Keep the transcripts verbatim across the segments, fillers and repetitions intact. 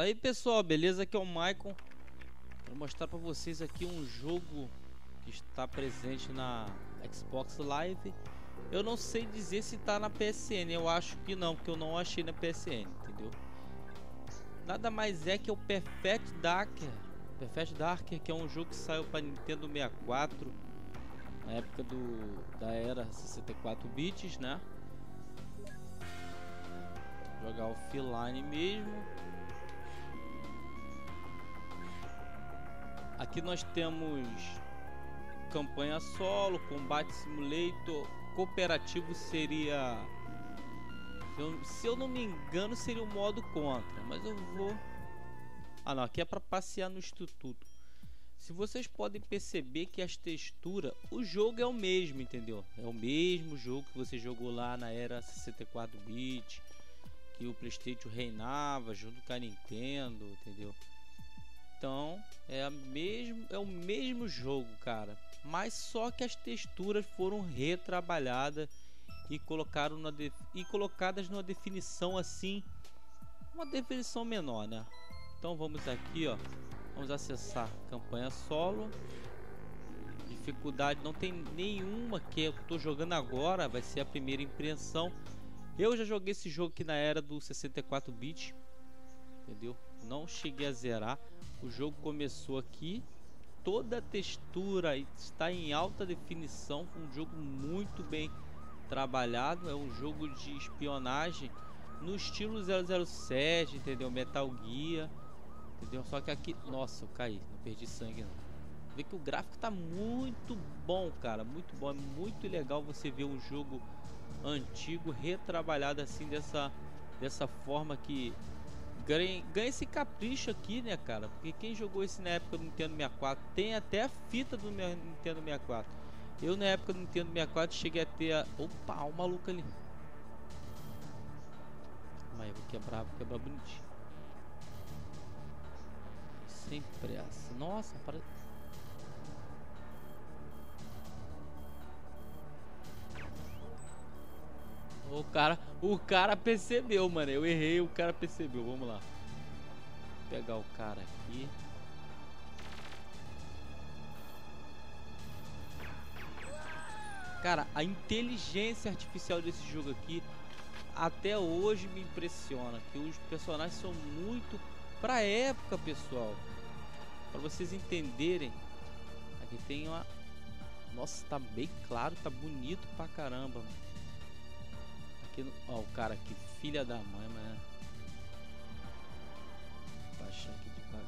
Fala aí pessoal, beleza? Aqui é o Maicon. Vou mostrar pra vocês aqui um jogo que está presente na Xbox Live. Eu não sei dizer se tá na P S N, eu acho que não, porque eu não achei na P S N, entendeu? Nada mais é que o Perfect Darker. Perfect Darker, que é um jogo que saiu para Nintendo sessenta e quatro na época do da era sessenta e quatro bits, né? Jogar offline mesmo. Aqui nós temos campanha solo, combate simulator, cooperativo seria, se eu, se eu não me engano, seria o modo contra, mas eu vou. Ah não, aqui é para passear no instituto. Se vocês podem perceber que as texturas, o jogo é o mesmo, entendeu? É o mesmo jogo que você jogou lá na era sessenta e quatro bits, que o PlayStation reinava junto com a Nintendo, entendeu? Então é, a mesmo, é o mesmo jogo, cara, mas só que as texturas foram retrabalhadas e, colocaram na de, e colocadas numa definição assim, uma definição menor, né? Então vamos aqui, ó, vamos acessar campanha solo. Dificuldade não tem nenhuma, que eu tô jogando agora, vai ser a primeira impressão. Eu já joguei esse jogo aqui na era do sessenta e quatro bits, entendeu? Não cheguei a zerar. O jogo começou aqui, toda a textura está em alta definição, um jogo muito bem trabalhado, é um jogo de espionagem no estilo zero zero sete, entendeu? Metal Gear, entendeu? Só que aqui, nossa, eu caí, não perdi sangue não. Vê que o gráfico tá muito bom, cara, muito bom, é muito legal você ver um jogo antigo retrabalhado assim dessa dessa forma que Ganha, ganha esse capricho aqui, né, cara? Porque quem jogou esse na época do Nintendo sessenta e quatro tem até a fita do meu Nintendo sessenta e quatro. Eu na época do Nintendo sessenta e quatro cheguei a ter a... Opa, o maluco ali. Mas eu vou quebrar, vou quebrar bonitinho. Sem pressa. Nossa, para... O cara, o cara percebeu, mano. Eu errei, o cara percebeu. Vamos lá. Vou pegar o cara aqui. Cara, a inteligência artificial desse jogo aqui até hoje me impressiona. Que os personagens são muito pra época, pessoal. Pra vocês entenderem. Aqui tem uma... Nossa, tá bem claro, tá bonito pra caramba, mano. Aqui no... Ó, o cara aqui, filha da mãe, mano. Vou baixar aqui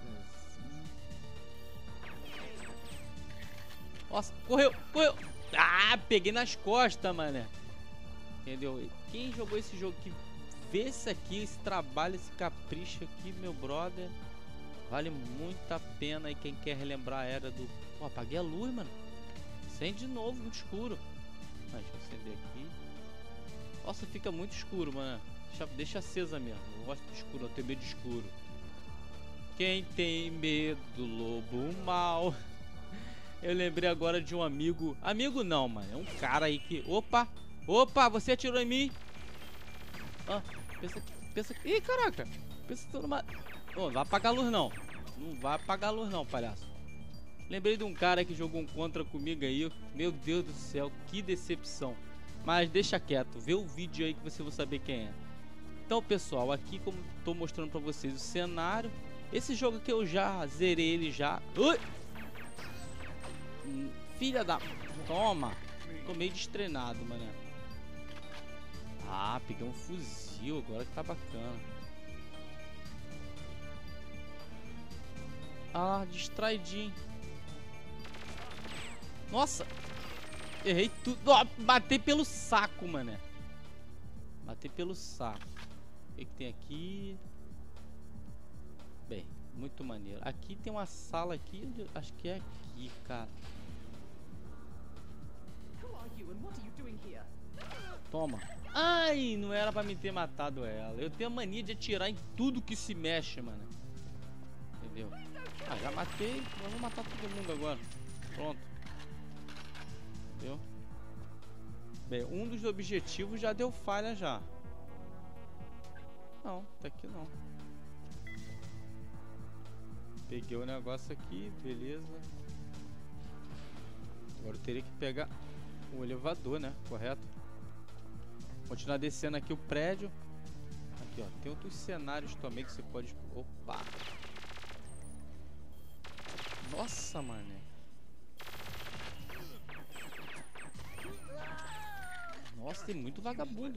devagarzinho. Nossa, correu, correu. Ah, peguei nas costas, mano. Entendeu? Quem jogou esse jogo aqui, vê isso aqui, esse trabalho, esse capricho aqui, meu brother, vale muito a pena. E quem quer relembrar a era do... Pô, apaguei a luz, mano. Acende de novo, muito escuro. Ah, deixa eu acender aqui. Nossa, fica muito escuro, mano. Deixa, deixa acesa mesmo. Eu gosto de escuro, eu tenho medo de escuro. Quem tem medo do lobo mal. Eu lembrei agora de um amigo. Amigo não, mano. É um cara aí que... Opa! Opa, você atirou em mim. Ah, pensa que... Pensa que... Ih, caraca. Pensa que tô numa... Oh, não vai apagar a luz, não. Não vai apagar a luz, não, palhaço. Lembrei de um cara que jogou um contra comigo aí. Meu Deus do céu, que decepção. Mas deixa quieto, vê o vídeo aí que você vai saber quem é. Então pessoal, aqui como tô mostrando pra vocês o cenário. Esse jogo aqui eu já zerei ele já. Ui! Filha da... Toma! Tô meio destreinado, mano. Ah, peguei um fuzil agora que tá bacana. Ah, distraidinho. Nossa! Errei tudo. Oh, batei pelo saco, mano. Batei pelo saco. O que, que tem aqui? Bem, muito maneiro. Aqui tem uma sala aqui. Acho que é aqui, cara. Toma. Ai, não era pra me ter matado ela. Eu tenho a mania de atirar em tudo que se mexe, mano. Entendeu? Ah, já matei. Eu vou matar todo mundo agora. Pronto. Entendeu? Bem, um dos objetivos já deu falha já. Não, tá aqui não. Peguei o negócio aqui, beleza. Agora eu teria que pegar o elevador, né? Correto? Continuar descendo aqui o prédio. Aqui, ó. Tem outros cenários também que você pode... Opa! Nossa, mano. Nossa, tem muito vagabundo.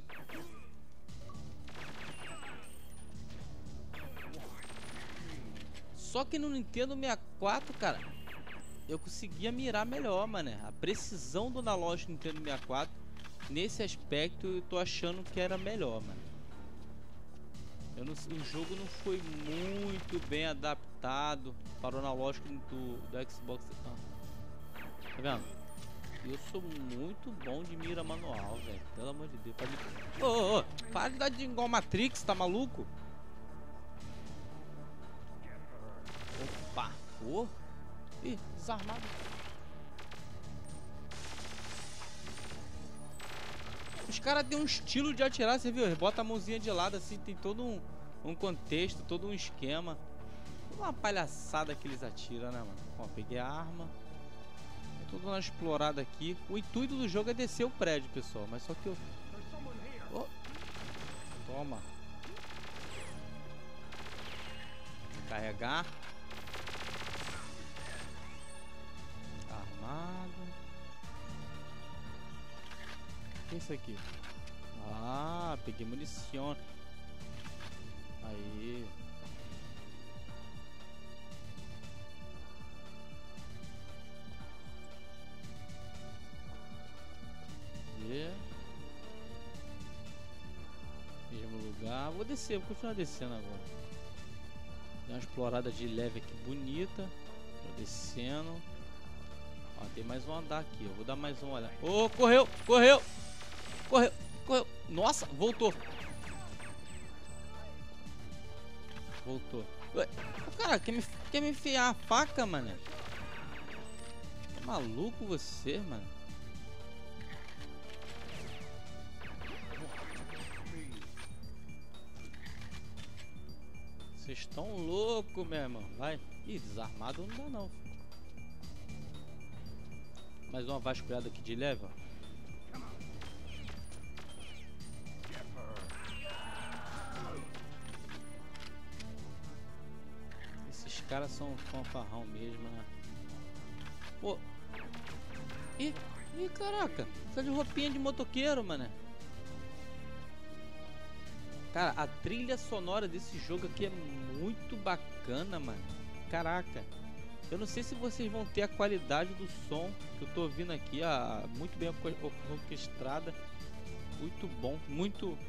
Só que no Nintendo sessenta e quatro, cara, eu conseguia mirar melhor, mano. A precisão do analógico Nintendo sessenta e quatro, nesse aspecto, eu tô achando que era melhor, mano. Eu não, o jogo não foi muito bem adaptado para o analógico do, do Xbox. Ah. Tá vendo? Eu sou muito bom de mira manual, velho. Pelo amor de Deus. Ô, ô, ô, para de dar de igual Matrix, tá maluco? Opa, ô. Ih, desarmado. Os caras têm um estilo de atirar, você viu? Eles botam a mãozinha de lado assim, tem todo um, um contexto, todo um esquema. Uma palhaçada que eles atiram, né, mano? Ó, peguei a arma. Tô dando uma explorada aqui. O intuito do jogo é descer o prédio, pessoal. Mas só que eu... Oh. Toma. Vou carregar. Armado. O que é isso aqui? Ah, peguei munição. Aí. Mesmo lugar. Vou descer, vou continuar descendo agora. Dá uma explorada de leve aqui bonita. Tô descendo. Ó, tem mais um andar aqui. Eu vou dar mais um olhar. Ô, oh, correu, correu, correu, correu. Nossa, voltou. Voltou. Ué, cara, quer me, quer me enfiar a faca, mano? Tá maluco você, mano? Vocês estão loucos, meu irmão. Vai. Ih, desarmado não dá não. Mais uma vasculhada aqui de leve, ó. Esses caras são fanfarrão mesmo, né? Pô. Ih, ih, caraca. Tá de roupinha de motoqueiro, mano. Cara, a trilha sonora desse jogo aqui é muito bacana, mano. Caraca. Eu não sei se vocês vão ter a qualidade do som que eu tô ouvindo aqui. A, muito bem orquestrada. Muito bom. Muito...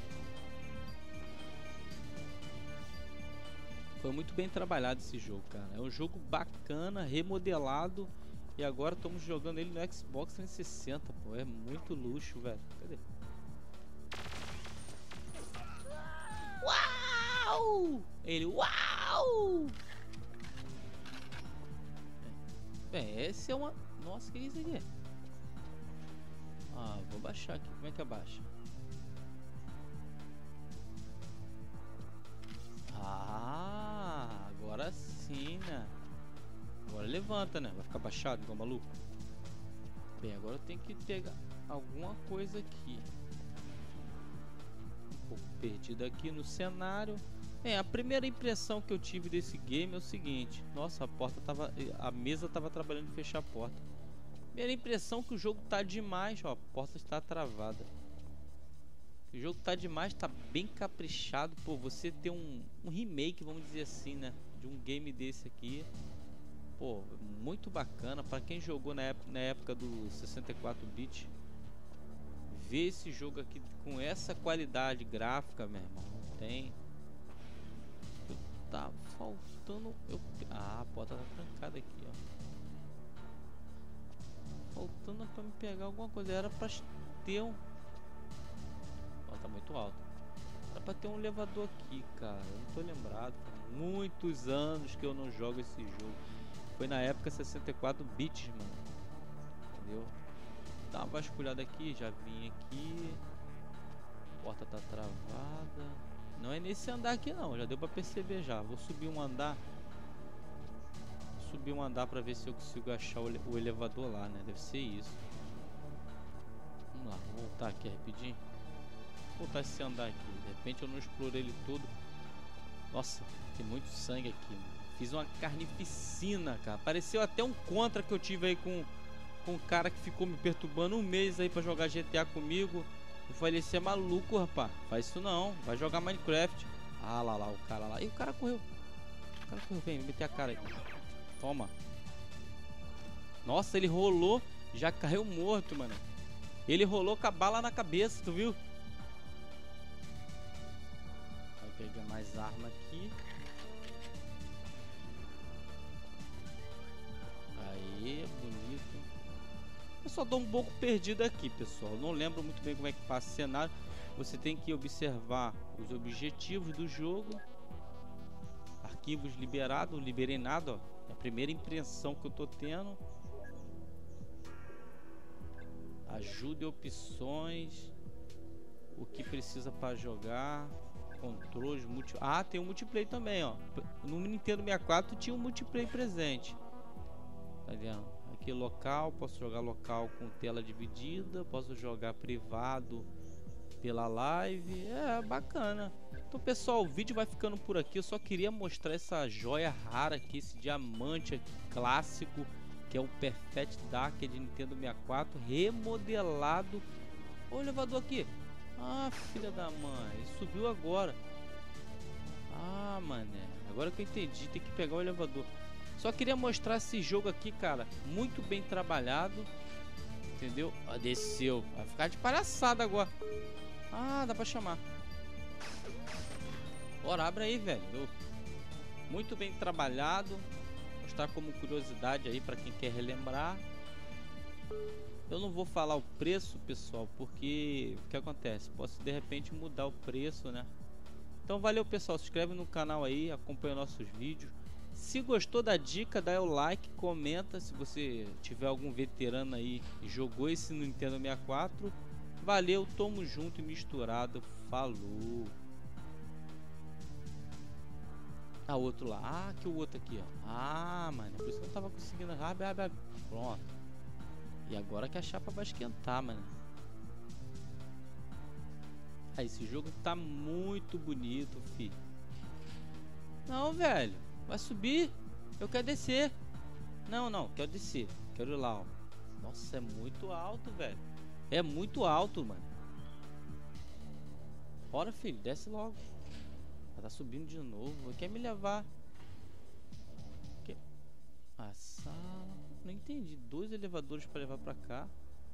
Foi muito bem trabalhado esse jogo, cara. É um jogo bacana, remodelado. E agora estamos jogando ele no Xbox trezentos e sessenta, pô. É muito luxo, velho. Cadê? Uau! Ele, uau! Bem, esse é uma... Nossa, que é isso aqui? Ah, vou baixar aqui. Como é que abaixa? Ah, agora sim, né? Agora levanta, né? Vai ficar baixado igual maluco. Bem, agora eu tenho que pegar alguma coisa aqui. Um pouco perdido aqui no cenário. É, a primeira impressão que eu tive desse game é o seguinte. Nossa, a porta tava... A mesa tava trabalhando em fechar a porta. Primeira impressão que o jogo tá demais. Ó, a porta está travada. O jogo tá demais, tá bem caprichado. Pô, você ter um, um remake, vamos dizer assim, né? De um game desse aqui. Pô, muito bacana. Pra quem jogou na época, na época do sessenta e quatro bit, ver esse jogo aqui com essa qualidade gráfica, meu irmão, não tem... Tá faltando... Eu... Ah, a porta tá trancada aqui, ó. Faltando pra me pegar alguma coisa. Era pra ter um... Ó, tá muito alto. Era pra ter um elevador aqui, cara. Eu não tô lembrado. Há muitos anos que eu não jogo esse jogo. Foi na época sessenta e quatro bits, mano. Entendeu? Dá uma vasculhada aqui. Já vim aqui. A porta tá travada. Não é nesse andar aqui não, já deu pra perceber já. Vou subir um andar. subir um andar pra ver se eu consigo achar o, ele o elevador lá, né? Deve ser isso. Vamos lá, vou voltar aqui rapidinho. Vou voltar esse andar aqui. De repente eu não explorei ele todo. Nossa, tem muito sangue aqui, mano. Fiz uma carnificina, cara. Pareceu até um contra que eu tive aí com, com um cara que ficou me perturbando um mês aí pra jogar G T A comigo. Eu falei, você é maluco, rapaz. Faz isso não. Vai jogar Minecraft. Ah, lá, lá, o cara lá. E o cara correu. O cara correu, vem, meter a cara aí. Toma. Nossa, ele rolou. Já caiu morto, mano. Ele rolou com a bala na cabeça, tu viu? Vai pegar mais arma aqui. Aí, bonito. Eu só tô um pouco perdido aqui, pessoal. Não lembro muito bem como é que passa o cenário. Você tem que observar os objetivos do jogo. Arquivos liberados. Liberei nada, ó. É a primeira impressão que eu tô tendo. Ajude opções. O que precisa para jogar. Controles, multi... Ah, tem um multiplayer também, ó. No Nintendo sessenta e quatro tinha um multiplayer presente. Tá vendo? Aqui local, posso jogar local com tela dividida, posso jogar privado pela live. É bacana. Então, pessoal, o vídeo vai ficando por aqui. Eu só queria mostrar essa joia rara aqui, esse diamante aqui, clássico, que é o Perfect Dark de Nintendo sessenta e quatro, remodelado. Olha o elevador aqui. Ah, filha da mãe, ele subiu agora. Ah, mané, agora que eu entendi, tem que pegar o elevador. Só queria mostrar esse jogo aqui, cara, muito bem trabalhado. Entendeu? Ah, desceu. Vai ficar de palhaçada agora. Ah, dá pra chamar. Bora, abre aí, velho. Muito bem trabalhado. Mostrar como curiosidade aí pra quem quer relembrar. Eu não vou falar o preço, pessoal, porque o que acontece? Posso de repente mudar o preço, né? Então valeu, pessoal. Se inscreve no canal aí, acompanha nossos vídeos. Se gostou da dica, dá o like, comenta. Se você tiver algum veterano aí e jogou esse no Nintendo sessenta e quatro, valeu, tamo junto e misturado, falou. Ah, outro lá. Ah, que o outro aqui, ó. Ah, mano, por isso que eu tava conseguindo. Abre, abre, abre. Pronto. E agora que a chapa vai esquentar, mano. Ah, esse jogo tá muito bonito, fi. Não, velho. Vai subir. Eu quero descer. Não, não. Quero descer. Quero ir lá, ó. Nossa, é muito alto, velho. É muito alto, mano. Bora, filho. Desce logo. Ela tá subindo de novo. Quer me levar? Que... A sala... Não entendi. Dois elevadores pra levar pra cá.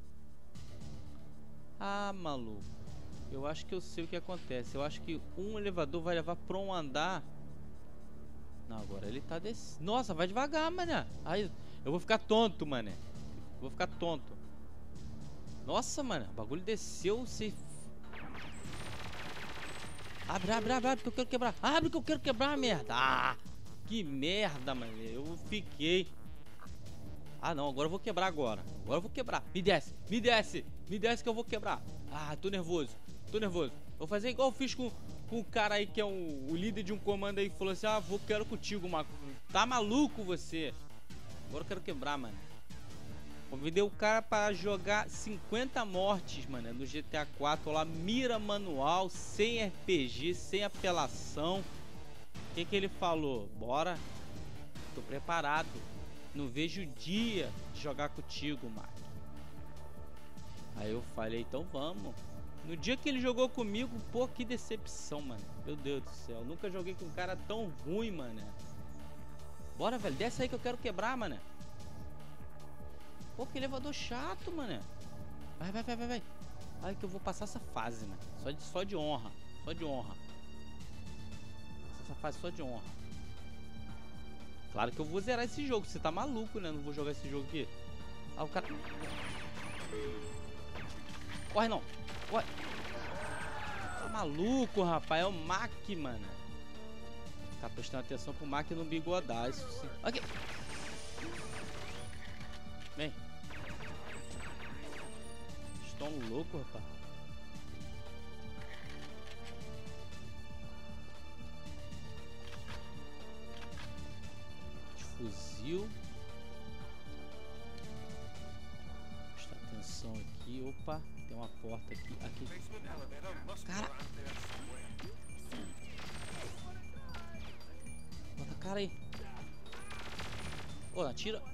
Ah, maluco. Eu acho que eu sei o que acontece. Eu acho que um elevador vai levar pra um andar. Não, agora ele tá descendo. Nossa, vai devagar, mané. Aí, eu vou ficar tonto, mané. Vou ficar tonto. Nossa, mano. O bagulho desceu. Se... Abre, abre, abre, abre, que eu quero quebrar. Abre que eu quero quebrar, merda. Ah, que merda, mano. Eu fiquei. Ah, não. Agora eu vou quebrar agora. Agora eu vou quebrar. Me desce, me desce. Me desce que eu vou quebrar. Ah, tô nervoso. Tô nervoso. Vou fazer igual eu fiz com... com o cara aí que é um, o líder de um comando aí, que falou assim: ah, vou, quero contigo, Marco. Tá maluco você? Agora eu quero quebrar, mano. Convidei o cara para jogar cinquenta mortes, mano, no G T A quatro lá, mira manual, sem R P G, sem apelação. O que que ele falou? Bora. Tô preparado. Não vejo o dia de jogar contigo, Marco. Aí eu falei, então vamos. No dia que ele jogou comigo, pô, que decepção, mano. Meu Deus do céu, nunca joguei com um cara tão ruim, mano. Bora, velho, desce aí que eu quero quebrar, mano. Pô, que elevador chato, mano. Vai, vai, vai, vai, vai. Ai, que eu vou passar essa fase, mano. Só de, só de honra, só de honra. Essa fase só de honra. Claro que eu vou zerar esse jogo, você tá maluco, né? Não vou jogar esse jogo aqui. Ah, o cara... Corre não. Corre. Tá maluco, rapaz. É o Mac, mano. Tá prestando atenção pro Mac no bigodar. Isso sim. Aqui. Vem. Estão loucos, rapaz. Fuzil. Opa, tem uma porta aqui. Aqui. Cara. Bota a cara aí. Ô, atira.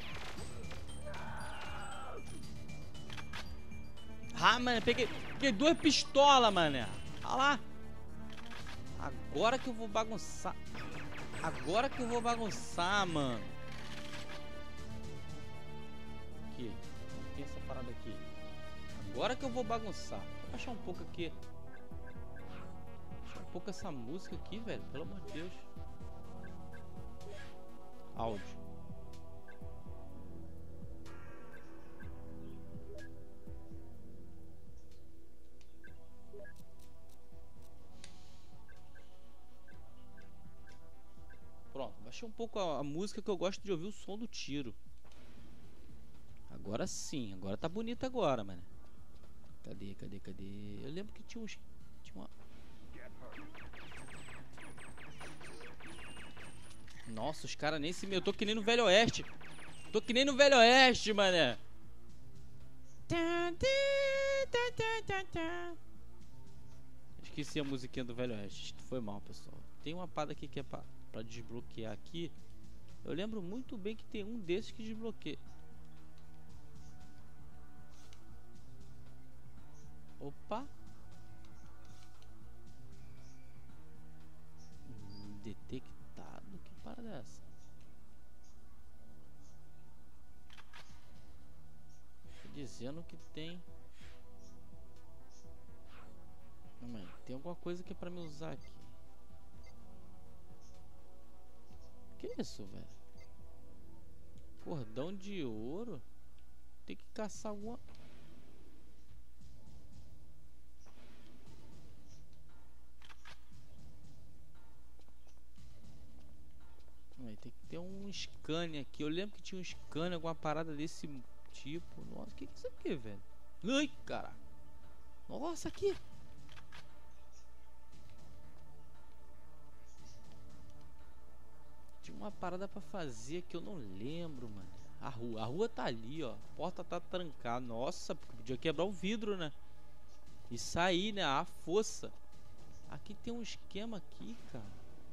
Ah, mano, peguei, peguei duas pistolas, mano. Olha lá. Agora que eu vou bagunçar. Agora que eu vou bagunçar, mano. Aqui. Tem essa parada aqui. Agora que eu vou bagunçar. Vou baixar um pouco aqui. Baixar um pouco essa música aqui, velho. Pelo amor de Deus. Áudio. Pronto, baixei um pouco a, a música, que eu gosto de ouvir o som do tiro. Agora sim, agora tá bonito agora, mano. Cadê, cadê, cadê? Eu lembro que tinha uns... Tinha uma... Nossa, os caras nem se... Eu tô que nem no Velho Oeste. Tô que nem no Velho Oeste, mané. Esqueci a musiquinha do Velho Oeste. Foi mal, pessoal. Tem uma parada aqui que é pra, pra desbloquear aqui. Eu lembro muito bem que tem um desses que desbloqueia. Opa. Hum, detectado. Que parada é essa? Tô dizendo que tem. Calma aí. Tem alguma coisa que é pra me usar aqui. Que isso, velho? Cordão de ouro? Tem que caçar alguma... Tem que ter um scanner aqui. Eu lembro que tinha um scanner, alguma parada desse tipo. Nossa, o que, que é isso aqui, velho? Ai, cara. Nossa, aqui. Tinha uma parada pra fazer que eu não lembro, mano. A rua, a rua tá ali, ó. A porta tá trancada. Nossa, porque podia quebrar o vidro, né? E sair, né? A força. Aqui tem um esquema aqui, cara.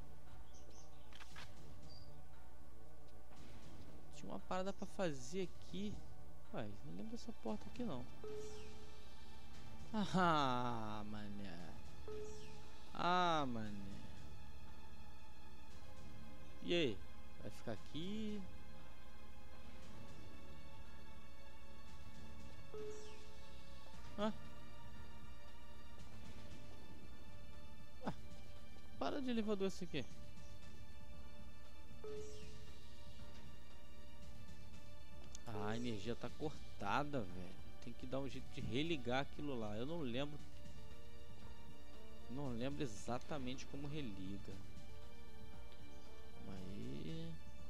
Uma parada pra fazer aqui. Ué, não lembro dessa porta aqui não. Ah, mané. Ah, mané. E aí? Vai ficar aqui? Ah. Ah. Para de elevador esse aqui. Ah, a energia tá cortada, velho. Tem que dar um jeito de religar aquilo lá. Eu não lembro. Não lembro exatamente como religa. Aí.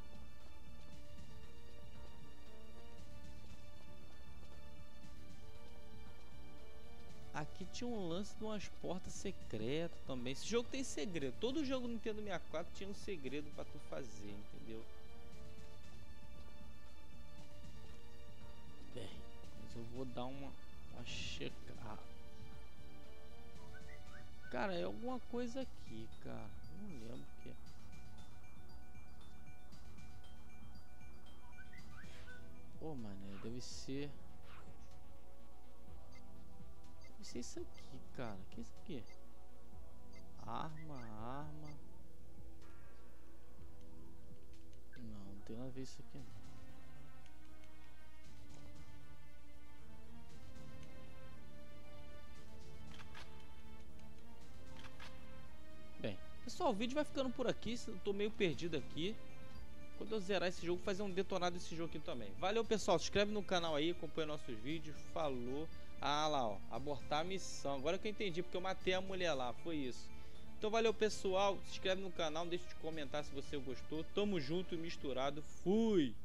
Aqui tinha um lance de umas portas secretas também. Esse jogo tem segredo. Todo jogo do Nintendo sessenta e quatro tinha um segredo pra tu fazer, entendeu? Bem, mas eu vou dar uma, uma checar. Cara, é alguma coisa aqui, cara. Não lembro o que é. Pô, mané, deve ser... Deve ser isso aqui, cara. O que é isso aqui? Arma, arma... Não, não tem nada a ver isso aqui, não. Bem, pessoal, o vídeo vai ficando por aqui. Eu tô meio perdido aqui. Quando eu zerar esse jogo, fazer um detonado desse jogo aqui também. Valeu, pessoal. Se inscreve no canal aí, acompanha nossos vídeos. Falou. Ah, lá, ó. Abortar a missão. Agora que eu entendi, porque eu matei a mulher lá. Foi isso. Então, valeu, pessoal. Se inscreve no canal. Deixa de comentar se você gostou. Tamo junto e misturado. Fui!